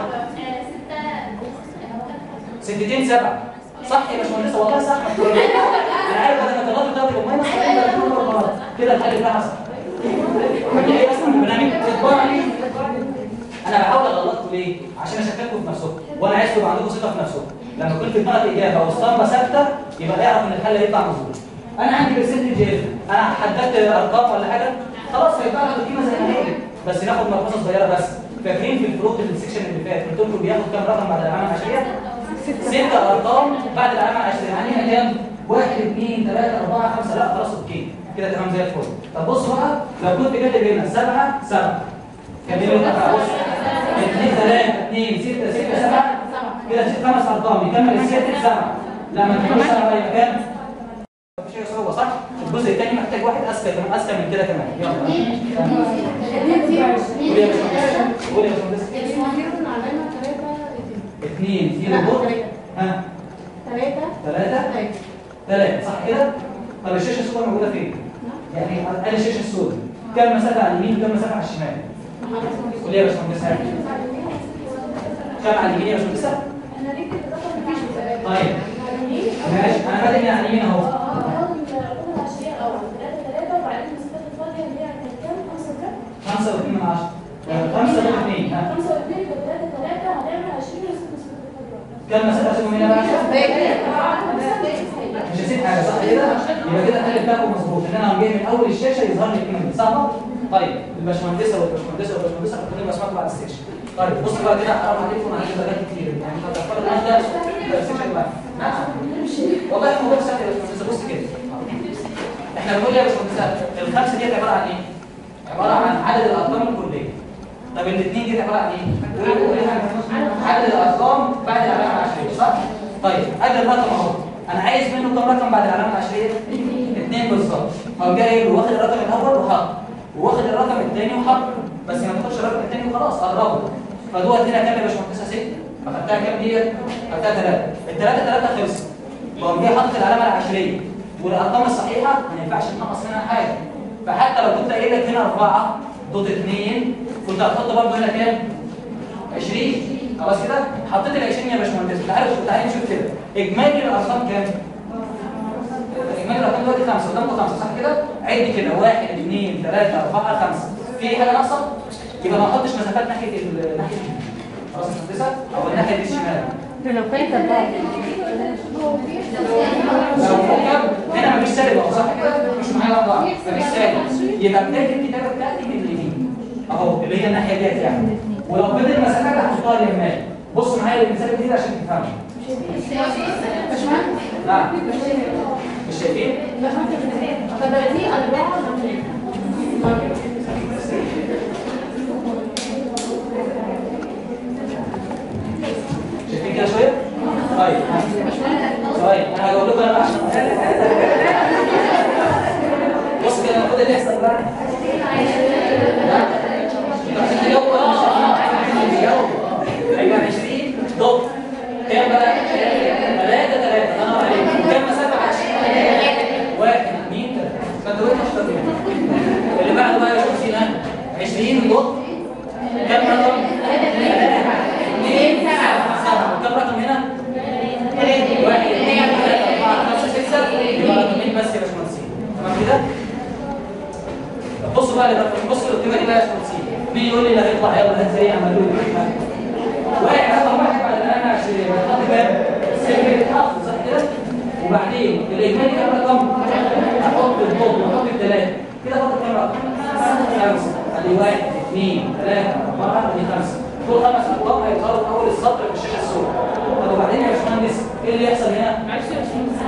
ستتين سبعة صح يا باشمهندس والله صح انا عارف انا طلعت ده بالماينس كده الحل بتاعها صح ايه اسمع البرنامج تتبعني انا بحاول اغلطكم ليه؟ عشان اشكككم في نفسكم وانا عايز تبقى عندكم ثقه في نفسكم لما يكون في دماغك اجابه والاسطمبه ثابته يبقى اعرف ان الحل هيطلع مظبوط. انا عندي برسنتج اف انا حددت ارقام ولا حاجه خلاص هيطلع لك القيمه زي ما هي بس ناخد ملحوظه صغيره بس. فاكرين في الفروق السكشن اللي فات قلت لكم بياخد كام رقم بعد العلامه العشريه؟ ستة ارقام بعد العلامه العشريه يعني هنا كام؟ واحد اثنين ثلاثة أربعة خمسة لا خلاص اوكي كده تمام زي الفل. طب بصوا بقى لو كنت كاتب هنا سبعة سبعة كاتب هنا بص اثنين ثلاثة اثنين ستة ستة سبعة كده خمس ارقام يكمل الستة سبعة لما تكمل سبعة يبقى كام؟ مفيش اي صعوبه صح؟ الجزء الثاني محتاج واحد اذكى كمان اذكى من كده كمان يلا قول يا باشمهندس قول يا باشمهندس اثنين زيرو بوت ها ثلاثة ثلاثة ثلاثة صح كده؟ طب الشاشة السوداء موجودة فين؟ يعني أنا الشاشة السوداء كم مسافة على اليمين وكم مسافة على الشمال؟ وليه يا باشمهندسه؟ كام على اليمين يا باشمهندسه؟ انا ليه كده الرقم مفيش. طيب ماشي، انا بادئ من على اليمين اهو. خمسة واثنين من عشرة. خمسة واثنين ها. خمسة واثنين يبقى ثلاثة ثلاثة هنعمل عشرين وست مسافة الفضل. كم مسافة أسيبهم هنا بقى؟ مش هسيب حاجة صح كده؟ يبقى كده الحل بتاعكم مظبوط، إن أنا جاي من أول الشاشة يظهر لي اثنين صح؟ طيب الباشمهندسة والباشمهندسة والباشمهندسة هتكونوا بسمعكم بعد السيشن. طيب بصوا بقى كده حرام عليكم، أنا عندي بنات كتير يعني هتختار النهارده السيشن واحد. نعم؟ والله الموضوع سهل يا باشمهندسة، بص كده. إحنا بنقول يا باشمهندسة الخمسة ديت عبارة عن إيه؟ عبارة عن عدد الأرقام الكلية. طب الاثنين دي عبارة عن ايه؟ عدد الارقام بعد العلامة العشرية صح؟ طيب ادي الرقم اهو، انا عايز منه كم رقم بعد العلامة العشرية؟ اثنين بالظبط. هو جاي واخد الرقم الاول وحط، وواخد الرقم الثاني وحط، بس ما تاخدش الرقم الثاني وخلاص قربه. فدوت هنا كام يا باشمهندسة؟ ستة. فخدتها كام ديت؟ خدتها ثلاثة. الثلاثة ثلاثة خلصوا. فهو جاي حاطط العلامة العشرية والارقام الصحيحة ما ينفعش ننقص منها حاجة. فحتى لو كنت قايل لك هنا أربعة ضد اثنين كنت هتحط برضه هنا كام؟ عشرين. خلاص كده؟ حطيت ال عشرين يا باشمهندس، انت عارف كنت عايز نشوف كده اجمالي الارقام كام؟ اجمالي الارقام دلوقتي خمسة، قدامكم خمسة صح كده؟ عد كده واحد اثنين ثلاثة أربعة خمسة. في حاجة ناقصة؟ يبقى ما نحطش مسافات ناحية ال ناحية دي. خلاص يا باشمهندسة؟ أو الناحية دي الشمال. لو كانت أربعة لو فوق هنا مفيش سالب اهو صح كده؟ مش معايا واحدة واحدة، مفيش سالب. يبقى بداية الكتابة بتاعتي من اليمين. اهو اللي هي الناحيه ديت يعني، ولو بدل المسافات هحطها اليمين. بصوا معايا المثال الجديد عشان تفهموا. لا مش شايفين؟ شايفين كده شويه؟ طيب طيب انا هقول لكم انا بقى عشان بص كده المفروض اللي يحصل بقى ايوه عشرين ضغط كام بقى؟ ثلاثة ثلاثة انا عليك كام مسافة عشرين؟ واحد اثنين ثلاثة فانت وين اشطر اللي بعده بقى يا خمسين عشرين ضغط كام رقم؟ ثلاثة اثنين سبعة كام رقم هنا؟ واحد اثنين ثلاثة أربعة خمسة ستة يبقى رقمين بس يا باشمهندسين تمام كده؟ بصوا بقى للرقم بصوا للقيمة دي بقى يا باشمهندسين مين يقول لي اللي هيطلع يلا هات زي عملوا لي واحد رقم واحد بعد العلامة عشرين بتحط كام؟ صفر حرف صح كده؟ وبعدين الإجمالي كام رقم؟ أحط الضغط وأحط الثلاثة كده أحط كام رقم؟ خمسة أدي واحد اثنين ثلاثة أربعة أدي خمسة دول خمس أرقام هيظهروا في أول السطر في الشاشة السوداء. طب وبعدين يا باشمهندس إيه اللي يحصل هنا؟ معلش يا باشمهندس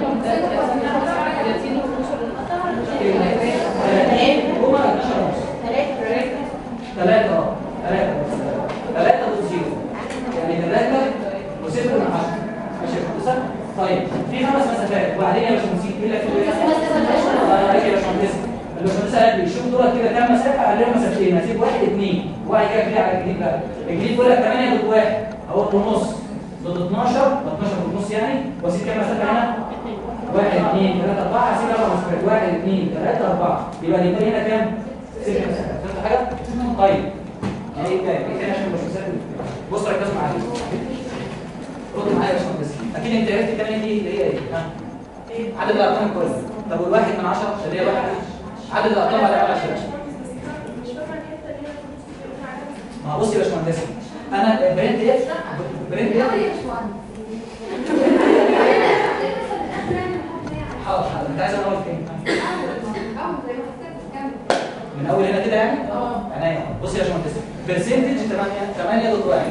ثلاثين هما اتناشر ونص ثلاثة اه ثلاثة ثلاثة ضد زيرو يعني ثلاثة وصفر من عشرة ماشي يا باشمهندس؟ طيب في خمس مسافات وبعدين يا باشمهندس ايه اللي هتقول ايه؟ الله عليك يا باشمهندس الباشمهندس قال لي شوف دول كده كام مسافة اقللهم مسافتين هسيب واحد اثنين وبعد كده كده على الجديد بقى الجديد بيقول لك ثمانية ضد واحد اهو ونص ضد اتناشر اتناشر ضد نص يعني واسيب كام مسافة هنا؟ واحد اثنين ثلاثة أربعة هسيب أربع مسافات واحد اثنين ثلاثة أربعة يبقى الإجمالي هنا كام؟ ست مسافات فهمت حاجة؟ طيب يعني إيه تاني؟ إيه تاني عشان الباشمهندس بصوا ركزوا معايا ردوا معايا يا باشمهندس أكيد أنت عرفت الثمانية دي اللي هي إيه؟ ها؟ عدد الأرقام الكلية طب والواحد من عشرة اللي هي واحد عدد الأرقام على العلامة العشرية ما بص يا باشمهندس أنا برنت إيه؟ برنت إيه؟ حاضر حاضر انت عايز انا اقول فين؟ من اول هنا كده يعني؟ اه يعني بص يا باشمهندس برسنتج ثمانية ثمانية ضد واحد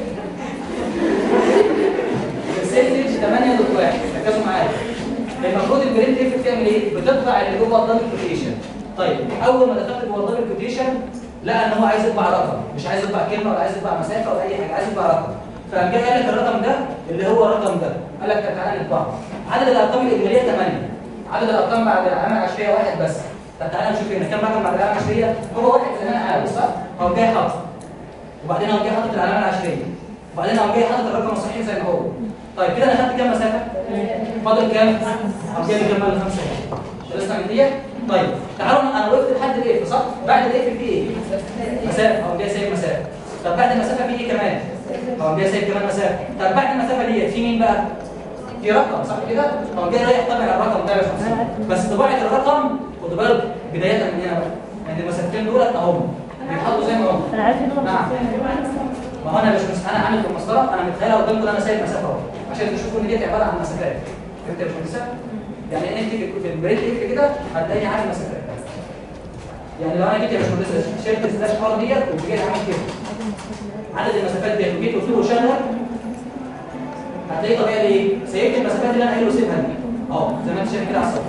برسنتج ثمانية ضد واحد ركزوا معايا المفروض البرنت اف بتعمل ايه؟ بتطبع اللي جوه الدبل كوتيشن طيب اول ما دخلت جوه الدبل كوتيشن لقى ان هو عايز يطبع رقم مش عايز يطبع كلمه ولا عايز يطبع مسافه ولا اي حاجه عايز يطبع رقم فقام جه قال لك الرقم ده اللي هو الرقم ده قال لك تعالى نطبعه عدد الارقام الاجماليه ثمانية عدد الارقام بعد العلامه العشريه واحد بس طب تعالى نشوف هنا كام رقم بعد العلامه العشريه هو واحد زي ما انا عارف صح هو جاي حاطط وبعدين هو جاي حاطط العلامه العشريه وبعدين هو جاي حاطط الرقم الصحيح زي ما هو طيب كده انا خدت كام مسافه فاضل كام هو جاي كام على خمسة خلصنا من ديت طيب تعالوا انا وقفت لحد الاف صح؟ بعد الاف في ايه؟ مسافه او جاي سايب مسافه. طب بعد المسافه في ايه كمان؟ او جاي سايب كمان مسافه. طب بعد المسافه دي في مين بقى؟ في رقم صح كده؟ او جاي رايح طابع الرقم ده يا باشمهندس. بس طباعه الرقم خد بالك بدايه من هنا بقى. يعني المسافتين دول اهم بيتحطوا زي ما هم. انا عارف ان هو نعم. ما هو انا يا باشمهندس انا عامل في المسطره انا متخيلها قدامكم ان انا سايب مسافه اهو عشان تشوفوا ان دي عباره عن مسافات. فهمت يا باشمهندس؟ يعني انت في البريد اف كده هتلاقي عامل مسافات. يعني لو انا جيت يا باشمهندس شلت سلاش ار ديت وجيت عامل كده عدد المسافات ديت وجيت قلت له شغل هتلاقيه طبيعي ايه؟ سيبت المسافات اللي انا قايل له سيبها دي اهو زي ما انت شايف كده على الصفحه.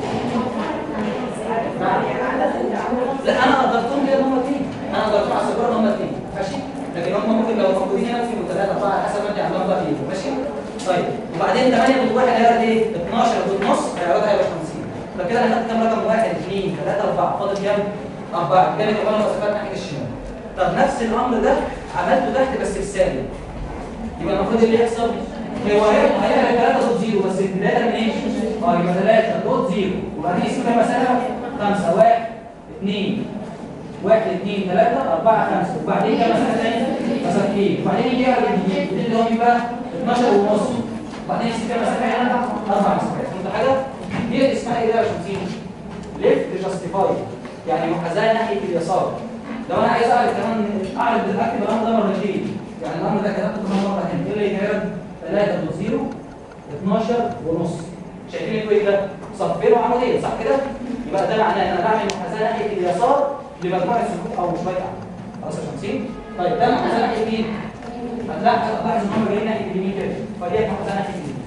لا انا قدرتهم كده هم اثنين انا قدرتهم على السبوره هم اثنين ماشي. لكن هم ممكن لو موجودين هنا في ثلاثه اربعه حسب ما انت عندهم بقى فيه ماشي. طيب وبعدين ثمانية ضد واحد هيقعد ايه؟ اتناشر ضد نص هيقعدها يا باشمهندس. فكده انا خدت كام رقم؟ واحد اثنين ثلاثه اربعه فاضل كام؟ اربعه. كده كمان المسافات ناحيه الشمال. طب نفس الامر ده عملته تحت بس بالسالب. يبقى المفروض اللي يحصل هو هيعمل ثلاثه ضد زيرو بس الثلاثه من ايه؟ اه يبقى ثلاثه ضد زيرو وبعدين يسيب كام مسافه؟ خمسه واحد اثنين واحد اثنين ثلاثه اربعه خمسه وبعدين كام مسافه ثانيه؟ مسافتين وبعدين يجي على الجديد اللي هو يبقى اتناشر ونص وبعدين يسيب كام مسافه هنا؟ اربع مسافات. فهمت حاجه؟ دي اسمها ايه بقى يا باشمهندس؟ ليفت جاستيفاي يعني محاذاه ناحيه اليسار. لو انا عايز اعرف كمان اعرف اكتب الامر ده مرتين يعني الامر ده كتبته كمان مره هنا ايه اللي يتعرض؟ ثلاثه ضد زيرو اتناشر ونص. شايفين انتوا ايه ده؟ صفين وعموديه صح كده؟ يبقى ده معناه ان انا بعمل محاذاه ناحيه اليسار لمجموعه صفوف او شويه خلاص يا باشمهندس. طيب ده محاذاه ناحيه مين؟ هتلاحظ هتلاحظ ان هم جايين ناحيه اليمين كده فدي محاذاه ناحيه اليمين.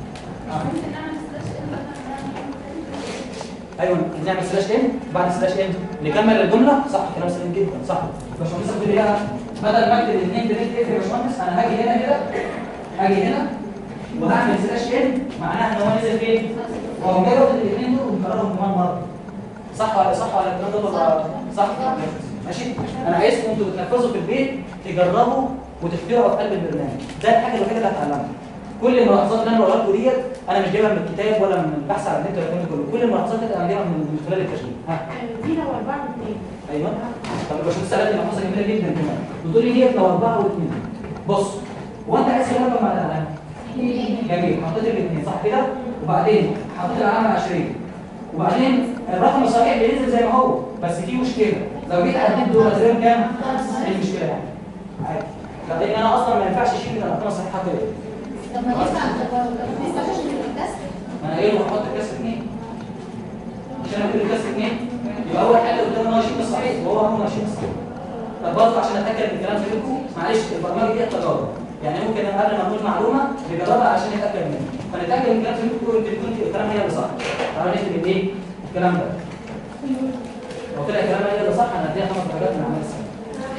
ايوه نعمل سلاش ان بعد سلاش ان نكمل الجمله صح كلام سليم جدا صح. باشمهندس بيقول لي بدل ما اكتب الاثنين بريد اف يا باشمهندس انا هاجي هنا كده هاجي هنا وهعمل سلاش ان معناها ان هو نزل فين؟ هو مجرد الاثنين دول ونكررهم كمان مره صح ولا صح ولا الكلام ده ولا صح؟ ماشي. انا عايزكم انتوا تنفذوا في البيت تجربوا وتختبروا في قلب البرنامج. ده الحاجه الوحيده اللي هتعلمها. كل الملاحظات اللي انا بقولها لكم ديت انا مش جايبها من الكتاب ولا من البحث على النت ولا الكلام ده كله. كل الملاحظات دي انا جايبها من خلال التشغيل. ها دي لو اربعه واثنين. ايوه. طب باشمهندس سالتني ملاحظه جميله جدا كمان بتقول لي ديت لو اربعه واثنين. بص هو انت عايز كام رقم مع العلامه؟ جميل حطيت الاثنين صح كده وبعدين حطيت العلامه عشرين وبعدين الرقم الصحيح بينزل زي ما هو بس في مشكله لو جيت عديت دول هتلاقيهم كام؟ ايه المشكله يعني؟ عادي. لان انا اصلا ما ينفعش اشيل من الارقام الصحيحه كده. طب ما ينفع لسه عشان الكسر. انا ايه اللي هحط الكسر اثنين؟ عشان اقول الكسر اثنين يبقى اول حاجه قدام ان هو يشيل الصحيح وهو هو ماشي الصحيح. طب برضه عشان اتاكد من الكلام ده لكم معلش البرنامج دي تجارب يعني ممكن قبل ما نقول معلومه نجربها عشان نتاكد منها فنتاكد من الكلام ده لكم تقول تكون الكلام هي اللي صح. تعالوا نكتب الايه؟ الكلام ده لو طلع الكلام هي اللي صح هنديها خمس درجات من اعمال السنه.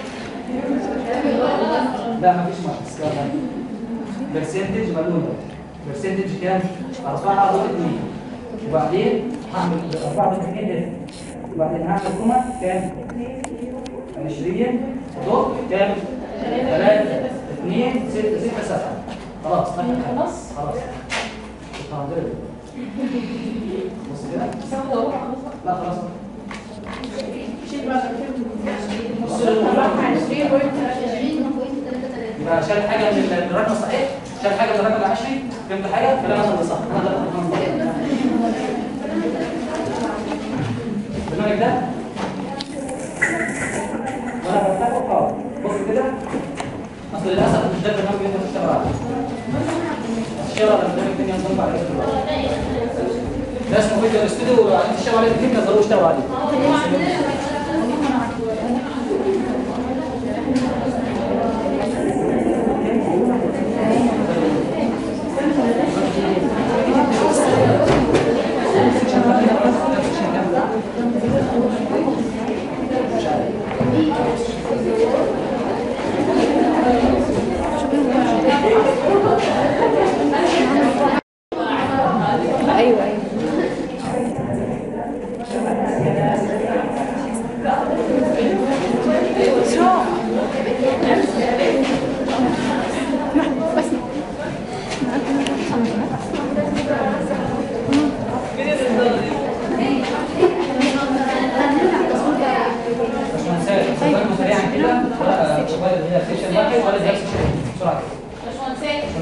لا مفيش ماركس برسنتج ملون برسنتج كام؟ اربعه ضد اثنين وبعدين هعمل اربعه ضد اثنين وبعدين هعمل كوما كام؟ عشرين ضد كام؟ ثلاثه اثنين سته سته سبعه خلاص خلاص خلاص بص كده لا خلاص يبقى شال حاجه من الرقم الصحيح شال حاجه من الرقم العشري فهمت حاجه كلام انا اللي صح انا ده البرنامج ده وانا بفتحه اه بص كده اصل للاسف مش ده البرنامج اللي انت بتشتغل عليه الشغل على البرنامج الثاني هنطبق عليه ده اسمه فيديو استوديو وعايزين تشتغلوا عليه كتير تقدروا تشتغلوا عليه ايوه ايوه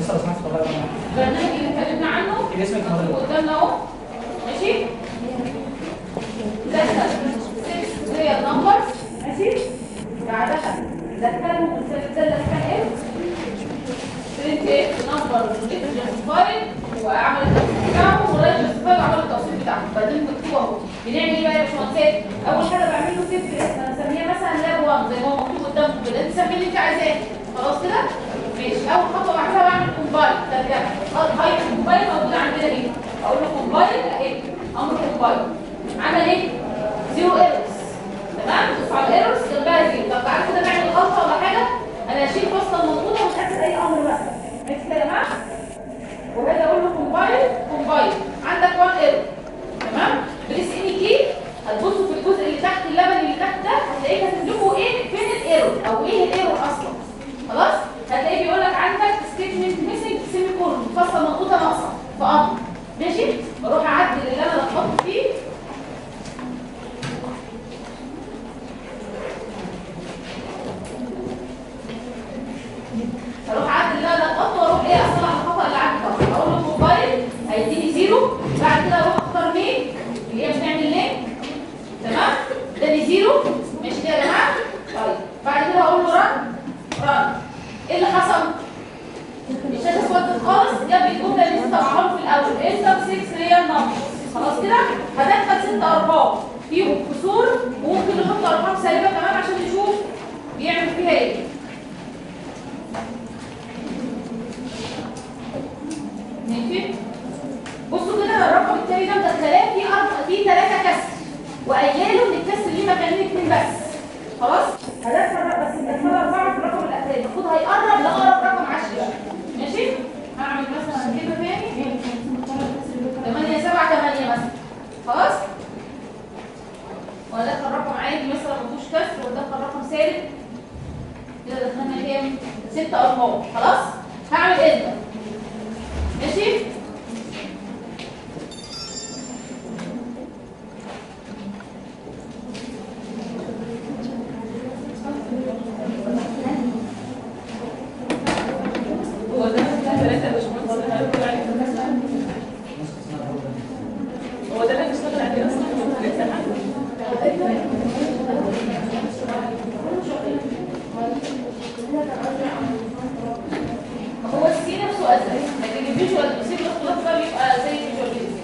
بس لو سمحت والله البرنامج اللي اتكلمنا عنه اكتب اسمك حضرتك. قدامنا اهو. ماشي؟ دخل ست ريال نمبرز. ماشي؟ بعدها دخلهم السالب ده اللي كان ايه؟ برنت نمبر جاستيفايد واعمل التوصيل بتاعه ورايح جاستيفايد وعمل التوصيل بتاعه. بعدين مكتوب اهو. بنعمل ايه بقى يا باشمهندسات؟ اول حاجه بعمل له سيف اسم انا اسميها مثلا لاب واحد زي ما هو مكتوب قدامكم كده، انت سمي اللي انت عايزاه. خلاص كده؟ ماشي. اول خطوه بعملها بعمل كومبايل. ترجمه. هاي الكومبايل موجود عندنا هنا. اقول له كومبايل اهي. امر كومبايل. عمل ايه؟ زيرو ايرورز. تمام؟ بص على الايرورز جنبها زيرو. طب تعالى كده نعمل غلطه ولا حاجه؟ انا هشيل فاصله مضغوطه ومش هكتب اي امر بقى. ماشي كده يا جماعه؟ وهذا اقول له كومبايل كومبايل. عندك واحد ايرور. تمام؟ بريس اني كي هتبصوا في الجزء اللي تحت اللبن اللي تحت ده هتلاقيه كاتب لكم ايه فين الايرور او ايه الايرور اصلا. خلاص؟ هتلاقيه بيقول لك عندك ستيتمنت ميسنج سيمي كولون فاصله مضغوطه ناقصه في امر. ماشي؟ بروح اعدل اللي انا لخبطت فيه. هروح اعدل اللي انا لخبطته واروح ايه اصلح الخطا اللي عندي ده. اقول له موبايل هيديني زيرو. بعد كده اروح اختار مين اللي هي بتعمل لينك. تمام؟ اداني زيرو. ماشي كده يا جماعه؟ طيب بعد كده هقول له رن رن. ايه اللي حصل؟ الشاشه اسودت خالص. جاب لي الجمله اللي لسه طالعه له في الاول انتر ستة ريال نمبر. خلاص كده؟ هدخل ست ارقام فيهم كسور وممكن نحط ارقام سالبه كمان عشان نشوف بيعمل فيها ايه. ماشي؟ بصوا كده الرقم التاني ده مدخلاه فيه اربع فيه ثلاثه كسر وقايله له ان الكسر ليه مكانين اثنين بس. خلاص؟ هدخل بس مدخل اربعه في الرقم الاخراني المفروض هيقرب لاقرب رقم عشرة. ماشي؟ هعمل مثلا كده تاني ثمانية سبعة ثمانية مثلا. خلاص؟ وادخل رقم عادي مثلا ما فيهوش كسر وادخل رقم سالب. كده دخلنا كام؟ ست ارقام. خلاص؟ هعمل انتر. ماشي؟ هو ده ثلاثة يا باشمهندس اللي هنقول عليه. هو ده اللي هنشتغل عليه اصلا في الامتحان. هو السي نفسه ازرق لكن الفيجوال بيصير الاختلاف ده بيبقى زي الفيجوال بيز.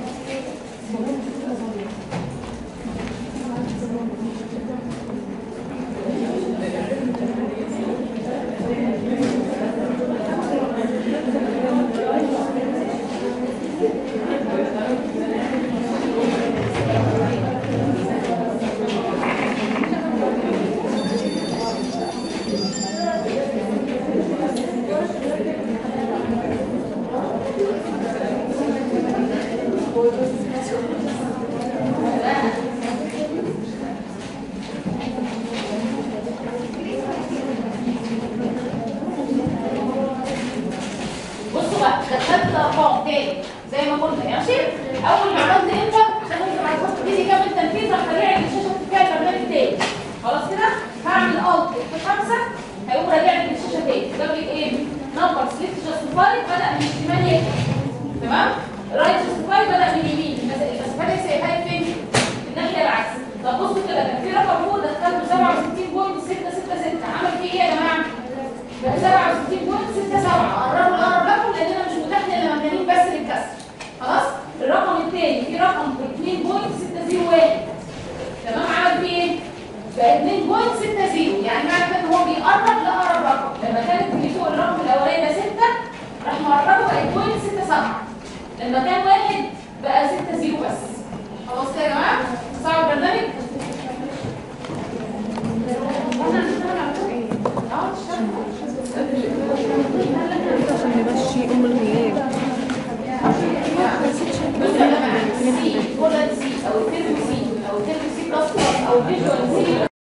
بصوا بقى دخلت الارقام تاني زي ما قلنا. ماشي؟ اول ما عملت انتر عشان انت ما تحط ايدي كامل تنفيذ راح راجع لي الشاشه بتاعت البرنامج تاني. خلاص كده؟ هعمل الت في خمسه هيقوم راجع لي الشاشه تاني. جاب لي ايه؟ نمبر سليكت جاستيفايد بدا من الشمال يكتب. تمام؟ رايت جاستيفايد بدا من اليمين. المسافات سايبها لي فين؟ في الناحيه العكس. طب بصوا كده كان في رقم فوق دخلته سبعة وستين فاصلة ستة ستة ستة. عمل فيه ايه يا جماعه؟ سبعة وستين فاصلة ستة سبعة. قربوا الاقرب لكم لان انا مش متاح لي الا مكانين بس للكسر. خلاص؟ الرقم الثاني في رقم اثنين فاصلة ستة صفر واحد. تمام؟ عمل فيه ايه؟ بقى اثنين فاصلة ستة صفر. يعني معنى كده ان هو بيقرب لاقرب رقم. لما كانت اللي فوق الرقم الاولاني ده ستة راح مقربه بقت فاصلة ستة سبعة. لما كان واحد بقى ستة صفر بس. خلاص كده يا جماعه؟ صعب البرنامج؟ احنا هنشتغل على ايه؟ اه عشان نمشي ام الغياب. بصوا يا جماعه سي كولن سي او الترم سي او الترم سي بلس بلس او فيجوال سي